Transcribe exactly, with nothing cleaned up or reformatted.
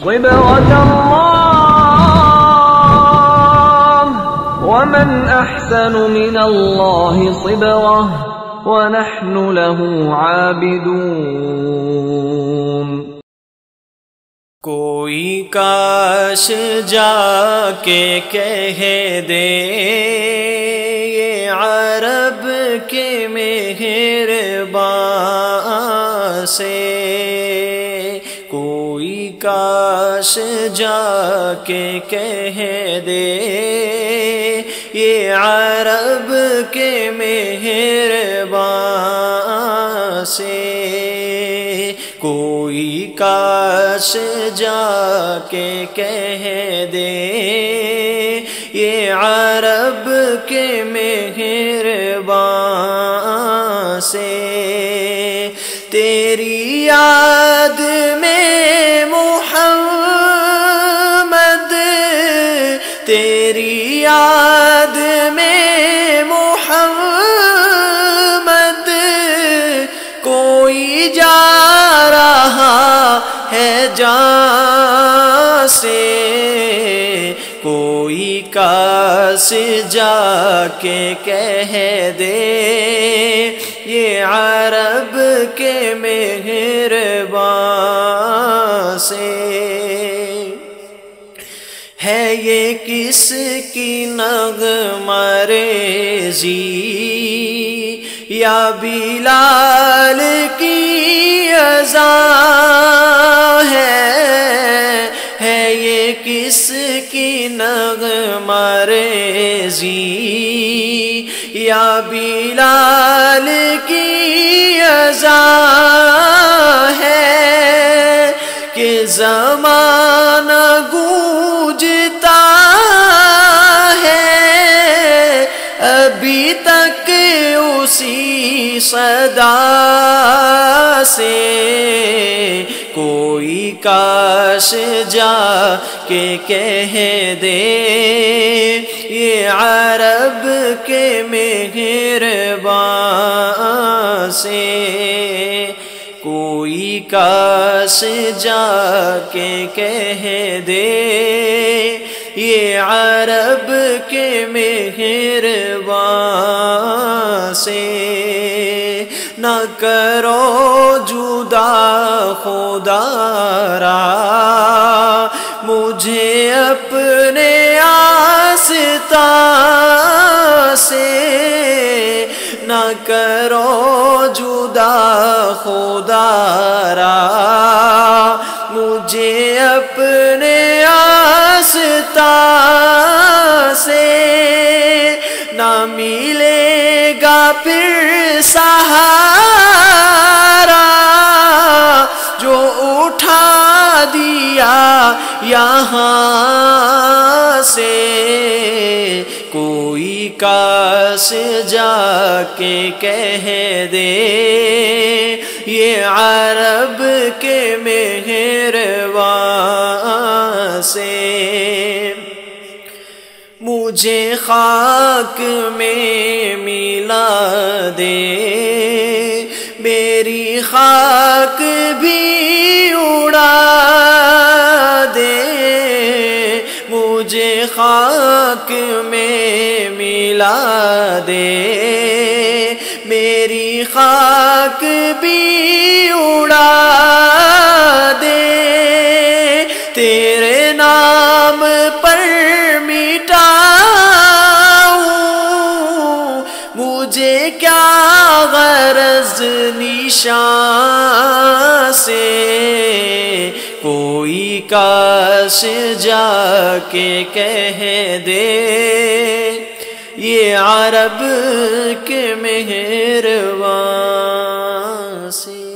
صبغة الله ومن أحسن من الله صبغة ونحن له عابدون۔ کوئی کاش جا کے کہہ دے یہ عرب کے مہربان سے، کوئی کاش جا کے کہہ دے یہ عرب کے مہربان سے، کوئی کاش جا کے کہہ دے یہ عرب کے مہربان سے، تیری یاد میں محمد، تیری یاد میں محمد، کوئی جا رہا ہے جان سے، کوئی کاش جا کے کہہ دے یہ عرب کے مہربان سے۔ ہے یہ کس کی نغمہ ریزی یا بلال کی اذان ہے، ہے یہ کس کی نغمہ ریزی یا بلال کی اذان ہے کہ زمانہ گونجتا ہے ابھی تک اسی صدا سے، کوئی کاش جا کے کہہ دے یہ عرب کے مہربان سے، کوئی کاش جا کے کہہ دے یہ عرب کے مہربان سے، نہ کرو جدا خدا را مجھے اپنے آستان سے، نہ کرو جدا خدا را مجھے اپنے آستان سے، نہ ملے گا پھر سہارا جو اٹھا دیا یہاں سے، کوئی کاش جا کے کہہ دے یہ عرب کے مہربان سے، مجھے خاک میں ملا دے میری خاک بھی اڑا دے، مجھے خاک میں ملا دے میری خاک بھی اڑا دے، تیرے نام پر مٹاؤں مجھے کیا غرض نشان سے، کوئی کاش جا کے کہہ دے یہ عرب کے مہربان سے۔